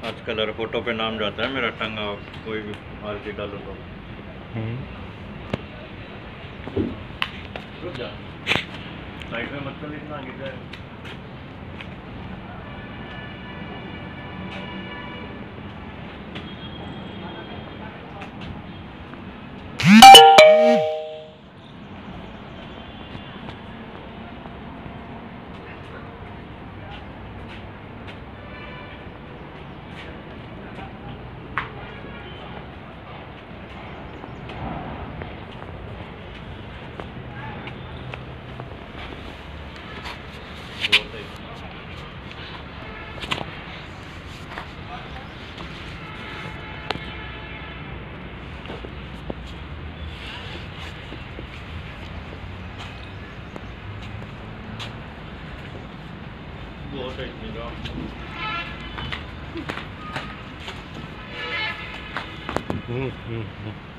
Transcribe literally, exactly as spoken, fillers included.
आजकल हर फोटो पे नाम जाता है मेरा, टंगा कोई भी मार के डालो तो। रुक जा, साइड में मत कर, इतना आगे जाए। बहुत है हम्म हम्म